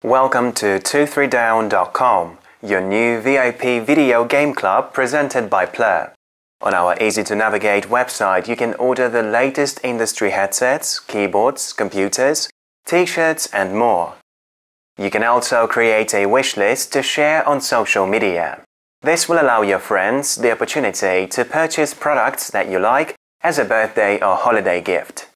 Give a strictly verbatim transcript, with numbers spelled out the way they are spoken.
Welcome to two three down dot com, your new V I P video game club presented by PLUR. On our easy-to-navigate website, you can order the latest industry headsets, keyboards, computers, t-shirts and more. You can also create a wish list to share on social media. This will allow your friends the opportunity to purchase products that you like as a birthday or holiday gift.